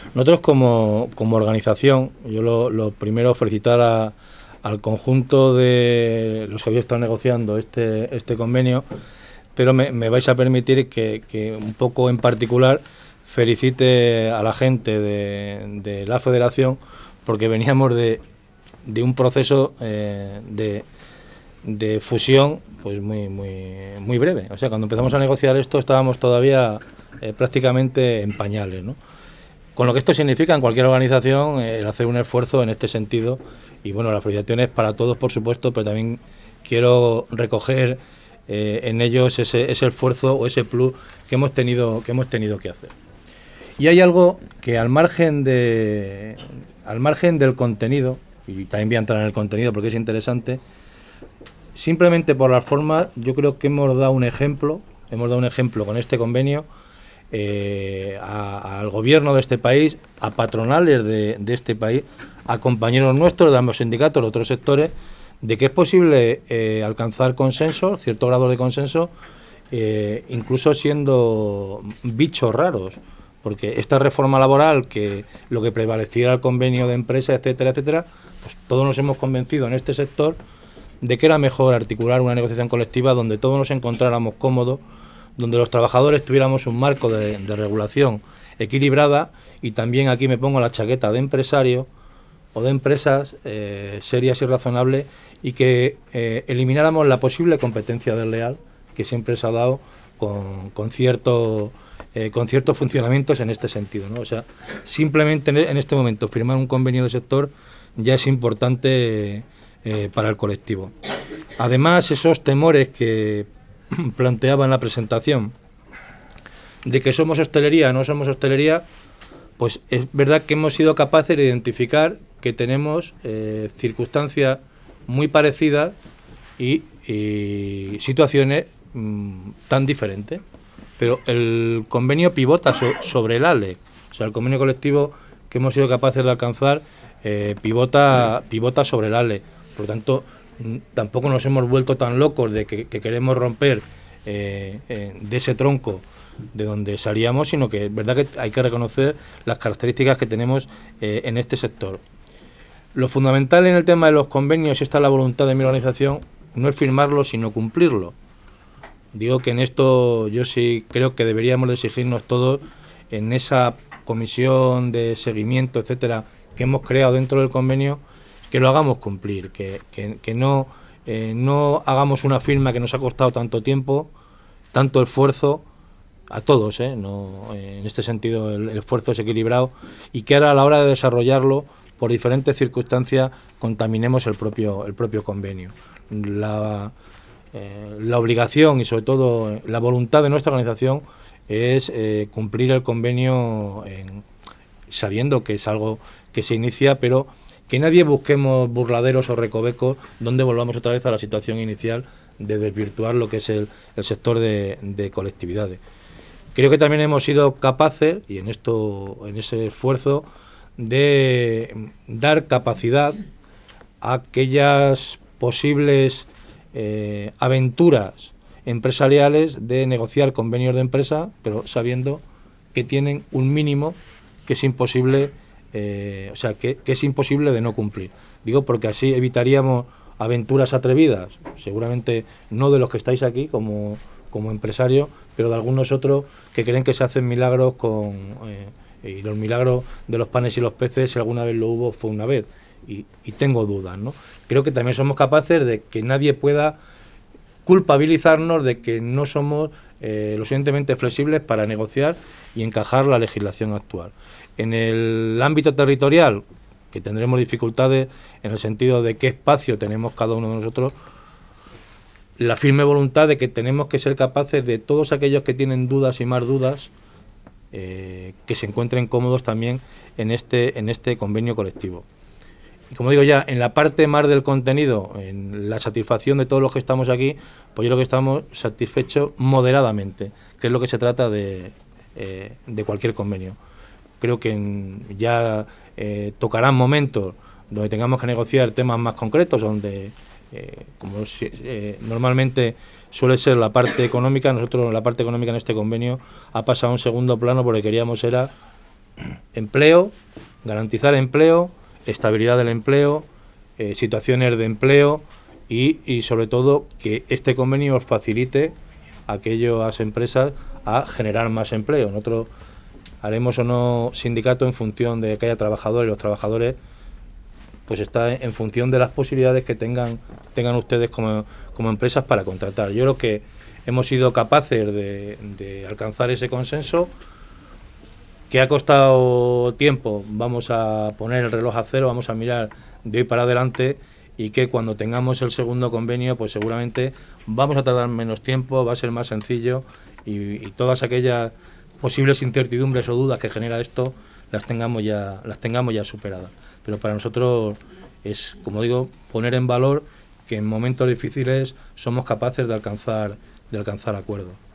Nosotros como organización, yo lo primero felicitar al conjunto de los que habéis estado negociando este convenio, pero me vais a permitir que un poco en particular felicite a la gente de la federación, porque veníamos de un proceso de fusión pues muy breve. O sea, cuando empezamos a negociar esto estábamos todavía prácticamente en pañales, ¿no? Con lo que esto significa en cualquier organización, el hacer un esfuerzo en este sentido. Y bueno, las felicitaciones para todos, por supuesto, pero también quiero recoger en ellos ese esfuerzo o ese plus que hemos tenido que hacer. Y hay algo que al margen del contenido, y también voy a entrar en el contenido porque es interesante, simplemente por las formas, yo creo que hemos dado un ejemplo con este convenio al gobierno de este país, a patronales de este país, a compañeros nuestros de ambos sindicatos, de otros sectores, de que es posible alcanzar consenso, cierto grado de consenso, incluso siendo bichos raros, porque esta reforma laboral, que lo que prevaleciera el convenio de empresa, etcétera, etcétera, pues todos nos hemos convencido en este sector de que era mejor articular una negociación colectiva donde todos nos encontráramos cómodos, donde los trabajadores tuviéramos un marco de regulación equilibrada, y también aquí me pongo la chaqueta de empresario o de empresas serias y razonables, y que elimináramos la posible competencia desleal que siempre se ha dado con ciertos funcionamientos en este sentido, ¿no? O sea, simplemente en este momento firmar un convenio de sector ya es importante para el colectivo. Además, esos temores que planteaba en la presentación de que somos hostelería, no somos hostelería, pues es verdad que hemos sido capaces de identificar que tenemos circunstancias muy parecidas y situaciones tan diferentes, pero el convenio pivota sobre el ALE, o sea, el convenio colectivo que hemos sido capaces de alcanzar pivota sobre el ALE. Por lo tanto, tampoco nos hemos vuelto tan locos de que queremos romper de ese tronco de donde salíamos, sino que es verdad que hay que reconocer las características que tenemos en este sector. Lo fundamental en el tema de los convenios, y esta es la voluntad de mi organización, no es firmarlo, sino cumplirlo. Digo que en esto yo sí creo que deberíamos de exigirnos todos, en esa comisión de seguimiento, etcétera, que hemos creado dentro del convenio, que lo hagamos cumplir, que no hagamos una firma que nos ha costado tanto tiempo, tanto esfuerzo, a todos, no, en este sentido el esfuerzo es equilibrado, y que ahora a la hora de desarrollarlo, por diferentes circunstancias, contaminemos el propio convenio. La obligación y sobre todo la voluntad de nuestra organización es cumplir el convenio sabiendo que es algo que se inicia, pero que nadie busquemos burladeros o recovecos donde volvamos otra vez a la situación inicial de desvirtuar lo que es el sector de colectividades. Creo que también hemos sido capaces, y en ese esfuerzo, de dar capacidad a aquellas posibles aventuras empresariales de negociar convenios de empresa, pero sabiendo que tienen un mínimo que es imposible, que es imposible de no cumplir. Digo porque así evitaríamos aventuras atrevidas, seguramente no de los que estáis aquí como empresarios, pero de algunos otros que creen que se hacen milagros y los milagros de los panes y los peces, si alguna vez lo hubo, fue una vez, y tengo dudas, ¿no? Creo que también somos capaces de que nadie pueda culpabilizarnos de que no somos lo suficientemente flexibles para negociar y encajar la legislación actual. En el ámbito territorial, que tendremos dificultades en el sentido de qué espacio tenemos cada uno de nosotros, la firme voluntad de que tenemos que ser capaces de todos aquellos que tienen dudas y más dudas, que se encuentren cómodos también en este convenio colectivo. Y como digo ya, en la parte más del contenido, en la satisfacción de todos los que estamos aquí, pues yo creo que estamos satisfechos moderadamente, que es lo que se trata de cualquier convenio. Creo que ya tocarán momentos donde tengamos que negociar temas más concretos, donde normalmente suele ser la parte económica. Nosotros la parte económica en este convenio ha pasado a un segundo plano porque queríamos era empleo, garantizar empleo, estabilidad del empleo, situaciones de empleo y sobre todo que este convenio os facilite a aquellas empresas a generar más empleo. Nosotros haremos o no sindicato en función de que haya trabajadores, y los trabajadores pues está en función de las posibilidades que tengan ustedes como empresas para contratar. Yo creo que hemos sido capaces de alcanzar ese consenso, que ha costado tiempo. Vamos a poner el reloj a cero, vamos a mirar de hoy para adelante, y que cuando tengamos el segundo convenio pues seguramente vamos a tardar menos tiempo, va a ser más sencillo y todas aquellas posibles incertidumbres o dudas que genera esto las tengamos ya superadas. Pero para nosotros es, como digo, poner en valor que en momentos difíciles somos capaces de alcanzar acuerdos.